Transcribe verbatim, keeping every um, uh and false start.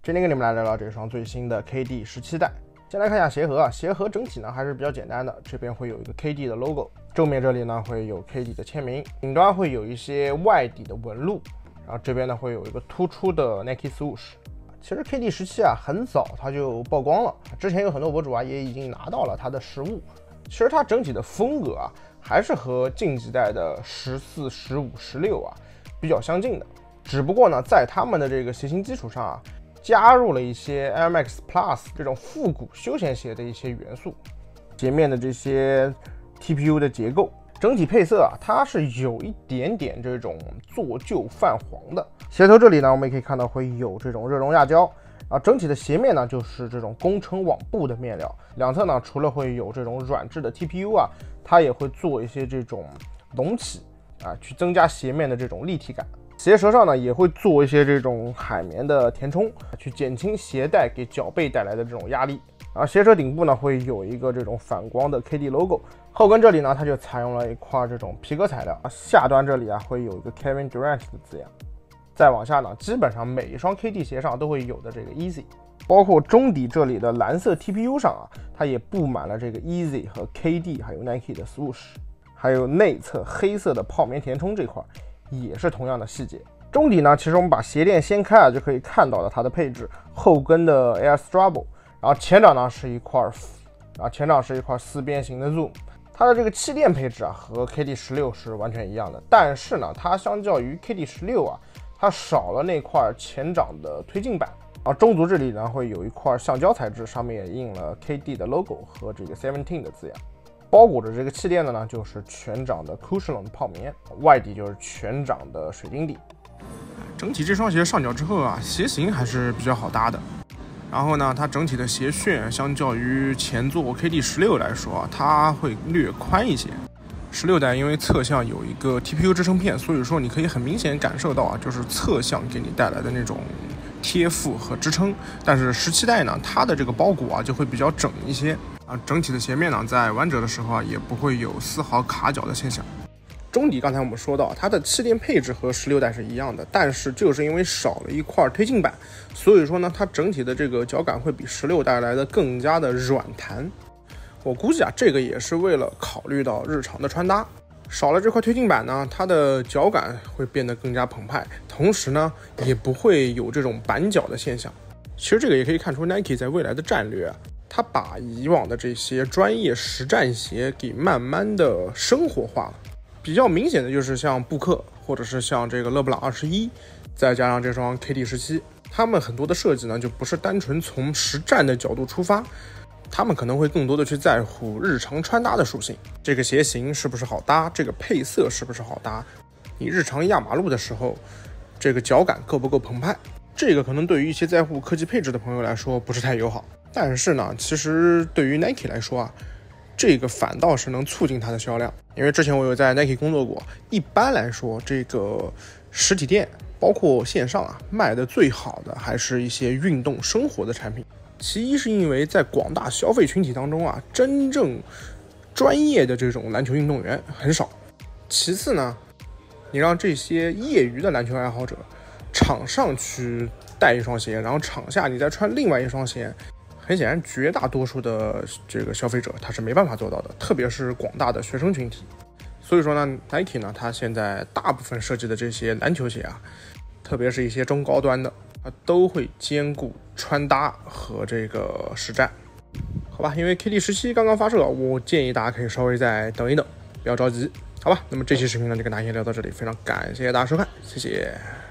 今天跟你们来聊聊这双最新的 K D 十七代。先来看一下鞋盒啊，鞋盒整体呢还是比较简单的，这边会有一个 K D 的 logo， 正面这里呢会有 K D 的签名，顶端会有一些外底的纹路，然后这边呢会有一个突出的 Nike Swoosh。其实 K D 十七啊很早它就曝光了，之前有很多博主啊也已经拿到了它的实物。其实它整体的风格啊还是和近几代的十四、十五、十六啊比较相近的，只不过呢在他们的这个鞋型基础上啊，加入了一些 Air Max Plus 这种复古休闲鞋的一些元素。鞋面的这些 T P U 的结构，整体配色啊，它是有一点点这种做旧泛黄的。鞋头这里呢，我们也可以看到会有这种热熔亚胶。啊，整体的鞋面呢就是这种工程网布的面料，两侧呢除了会有这种软质的 T P U 啊，它也会做一些这种隆起啊，去增加鞋面的这种立体感。鞋舌上呢也会做一些这种海绵的填充，去减轻鞋带给脚背带来的这种压力。然后鞋舌顶部呢会有一个这种反光的 K D logo， 后跟这里呢它就采用了一块这种皮革材料，下端这里啊会有一个 Kevin Durant 的字样。再往下呢，基本上每一双 K D 鞋上都会有的这个 Easy， 包括中底这里的蓝色 T P U 上啊，它也布满了这个 Easy 和 K D 还有 Nike 的 Swoosh， 还有内侧黑色的泡棉填充这块也是同样的细节。中底呢，其实我们把鞋垫掀开啊，就可以看到了它的配置，后跟的 Air Strabo， 然后前掌呢是一块，然后前掌是一块四边形的 Zoom。它的这个气垫配置啊和 K D 十六是完全一样的，但是呢，它相较于 K D 十六啊，它少了那块前掌的推进板。啊，中足这里呢会有一块橡胶材质，上面也印了 K D 的 logo 和这个 十七 的字样。包裹着这个气垫的呢就是全掌的 Cushion 泡棉，外底就是全掌的水晶底。 整体这双鞋上脚之后啊，鞋型还是比较好搭的。然后呢，它整体的鞋楦相较于前作 K D 十六来说啊，它会略宽一些。十六代因为侧向有一个 T P U 支撑片，所以说你可以很明显感受到啊，就是侧向给你带来的那种贴附和支撑。但是十七代呢，它的这个包裹啊就会比较整一些啊，整体的鞋面呢在弯折的时候啊也不会有丝毫卡脚的现象。中底刚才我们说到，它的气垫配置和十六代是一样的，但是就是因为少了一块推进板，所以说呢，它整体的这个脚感会比十六代来的更加的软弹。我估计啊，这个也是为了考虑到日常的穿搭，少了这块推进板呢，它的脚感会变得更加澎湃，同时呢，也不会有这种板脚的现象。其实这个也可以看出 Nike 在未来的战略啊，它把以往的这些专业实战鞋给慢慢的生活化了。比较明显的就是像布克，或者是像这个勒布朗二十一，再加上这双 K D 十七，他们很多的设计呢，就不是单纯从实战的角度出发，他们可能会更多的去在乎日常穿搭的属性，这个鞋型是不是好搭，这个配色是不是好搭，你日常压马路的时候，这个脚感够不够澎湃，这个可能对于一些在乎科技配置的朋友来说不是太友好，但是呢，其实对于 Nike 来说啊，这个反倒是能促进它的销量。因为之前我有在 Nike 工作过，一般来说这个实体店包括线上啊，卖的最好的还是一些运动生活的产品。其一是因为在广大消费群体当中啊，真正专业的这种篮球运动员很少。其次呢，你让这些业余的篮球爱好者场上去带一双鞋，然后场下你再穿另外一双鞋，很显然绝大多数的这个消费者他是没办法做到的，特别是广大的学生群体。所以说呢 Nike 呢，它现在大部分设计的这些篮球鞋啊，特别是一些中高端的啊，都会兼顾穿搭和这个实战。好吧，因为 K D 十七 刚刚发售，我建议大家可以稍微再等一等，不要着急。好吧，那么这期视频呢就跟大家先聊到这里，非常感谢大家收看，谢谢。